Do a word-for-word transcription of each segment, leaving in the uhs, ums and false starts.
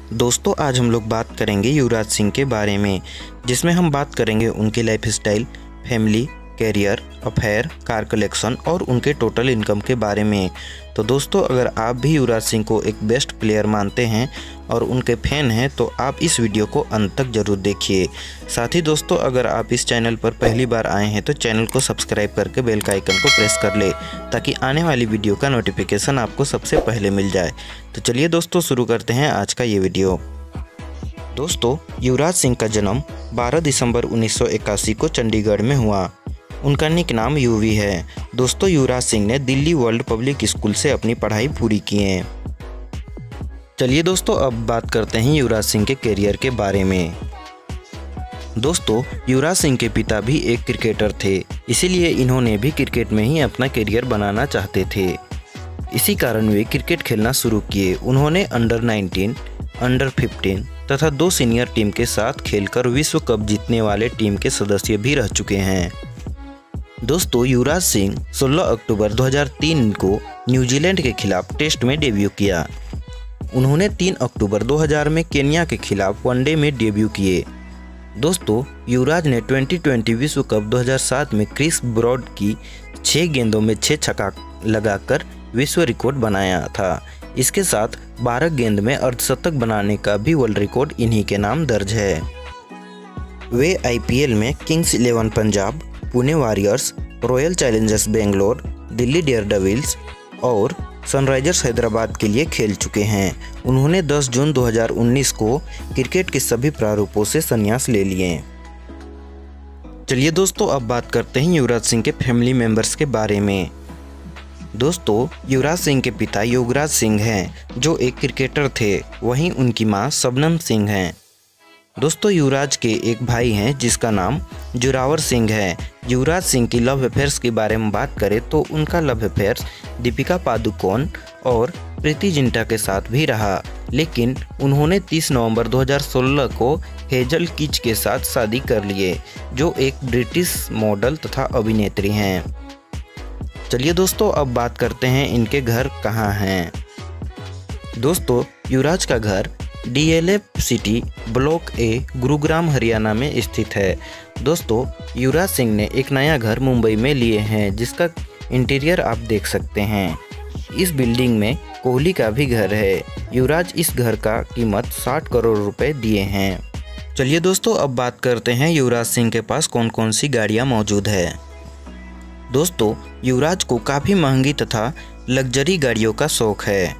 दोस्तों आज हम लोग बात करेंगे युवराज सिंह के बारे में, जिसमें हम बात करेंगे उनकी lifestyle, family, career, affair, car collection और उनके टोटल इनकम के बारे में। तो दोस्तों अगर आप भी युवराज सिंह को एक बेस्ट प्लेयर मानते हैं और उनके फैन हैं तो आप इस वीडियो को अंत तक जरूर देखिए। साथ ही दोस्तों अगर आप इस चैनल पर पहली बार आए हैं तो चैनल को सब्सक्राइब करके बेल का आइकन को प्रेस कर ले, ताकि आने वाली वीडियो का नोटिफिकेशन आपको सबसे पहले मिल जाए। तो चलिए दोस्तों शुरू करते हैं आज का ये वीडियो। दोस्तों युवराज सिंह का जन्म बारह दिसंबर उन्नीस सौ इक्यासी को चंडीगढ़ में हुआ। उनका निक नाम यूवी है। दोस्तों युवराज सिंह ने दिल्ली वर्ल्ड पब्लिक स्कूल से अपनी पढ़ाई पूरी की है। चलिए दोस्तों अब बात करते हैं युवराज सिंह के कैरियर के बारे में। दोस्तों युवराज सिंह के पिता भी एक क्रिकेटर थे, इसीलिए इन्होंने भी क्रिकेट में ही अपना कैरियर बनाना चाहते थे। इसी कारण वे क्रिकेट खेलना शुरू किए। उन्होंने अंडर नाइनटीन, अंडर फिफ्टीन तथा दो सीनियर टीम के साथ खेलकर विश्व कप जीतने वाले टीम के सदस्य भी रह चुके हैं। दोस्तों युवराज सिंह सोलह अक्टूबर दो हज़ार तीन को न्यूजीलैंड के खिलाफ टेस्ट में डेब्यू किया। उन्होंने तीन अक्टूबर दो हज़ार में केन्या के खिलाफ वनडे में डेब्यू किए। दोस्तों युवराज ने ट्वेंटी ट्वेंटी विश्व कप दो हज़ार सात में क्रिस ब्रॉड की छः गेंदों में छः छक्का लगाकर विश्व रिकॉर्ड बनाया था। इसके साथ बारह गेंद में अर्धशतक बनाने का भी वर्ल्ड रिकॉर्ड इन्हीं के नाम दर्ज है। वे आईपीएल में Kings Eleven Punjab, Pune Warriors, Royal Challengers Bangalore, Delhi Daredevils और सनराइजर्स हैदराबाद के लिए खेल चुके हैं। उन्होंने दस जून दो हज़ार उन्नीस को क्रिकेट के सभी प्रारूपों से संन्यास ले लिए। चलिए दोस्तों अब बात करते हैं युवराज सिंह के फैमिली मेंबर्स के बारे में। दोस्तों युवराज सिंह के पिता योगराज सिंह हैं, जो एक क्रिकेटर थे। वहीं उनकी मां शबनम सिंह हैं। दोस्तों युवराज के एक भाई हैं जिसका नाम जोरावर सिंह है। युवराज सिंह की लव अफेयर्स के बारे में बात करें तो उनका लव अफेयर्स दीपिका पादुकोण और प्रीति जिंटा के साथ भी रहा, लेकिन उन्होंने तीस नवंबर दो हज़ार सोलह को हेजल कीच के साथ शादी कर लिए, जो एक ब्रिटिश मॉडल तथा अभिनेत्री हैं। चलिए दोस्तों अब बात करते हैं इनके घर कहाँ हैं। दोस्तों युवराज का घर DLF city block A Gurugram Haryana में स्थित है। दोस्तों युवराज सिंह ने एक नया घर मुंबई में लिए हैं, जिसका इंटीरियर आप देख सकते हैं। इस बिल्डिंग में कोहली का भी घर है। युवराज इस घर का कीमत साठ करोड़ रुपए दिए हैं। चलिए दोस्तों अब बात करते हैं युवराज सिंह के पास कौन कौन सी गाड़ियां मौजूद है। दोस्तों युवराज को काफ़ी महंगी तथा लग्जरी गाड़ियों का शौक है,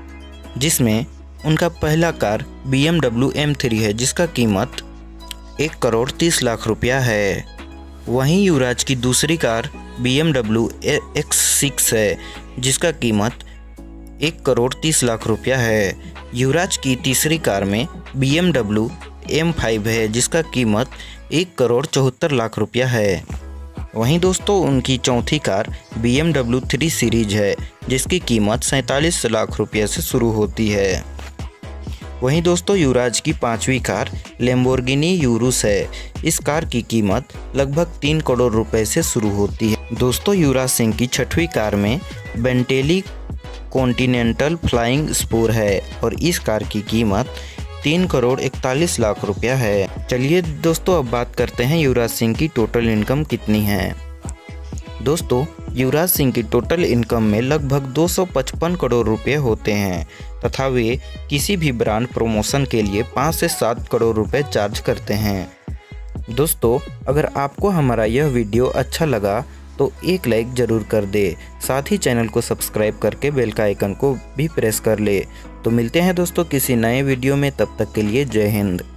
जिसमें उनका पहला car B M W M three है, जिसका कीमत एक करोड़ तीस लाख रुपया है। वहीं युवराज की दूसरी car B M W X six है, जिसका कीमत एक करोड़ तीस लाख रुपया है। युवराज की तीसरी कार में B M W M five है, जिसका कीमत एक करोड़ चौहत्तर लाख रुपया है। वहीं दोस्तों उनकी चौथी car B M W three series है, जिसकी कीमत सैंतालीस लाख रुपये से शुरू होती है। वहीं दोस्तों युवराज की पांचवी कार लैम्बोर्गिनी यूरुस है। इस कार की कीमत लगभग तीन करोड़ रुपए से शुरू होती है। दोस्तों युवराज सिंह की छठवीं कार में बेंटेली कॉन्टिनेंटल फ्लाइंग स्पूर है और इस कार की कीमत तीन करोड़ इकतालीस लाख रुपया है। चलिए दोस्तों अब बात करते हैं युवराज सिंह की टोटल इनकम कितनी है। दोस्तों युवराज सिंह की टोटल इनकम में लगभग दो सौ पचपन करोड़ रुपए होते हैं तथा वे किसी भी ब्रांड प्रमोशन के लिए पाँच से सात करोड़ रुपए चार्ज करते हैं। दोस्तों अगर आपको हमारा यह वीडियो अच्छा लगा तो एक लाइक ज़रूर कर दे, साथ ही चैनल को सब्सक्राइब करके बेल का आइकन को भी प्रेस कर ले। तो मिलते हैं दोस्तों किसी नए वीडियो में, तब तक के लिए जय हिंद।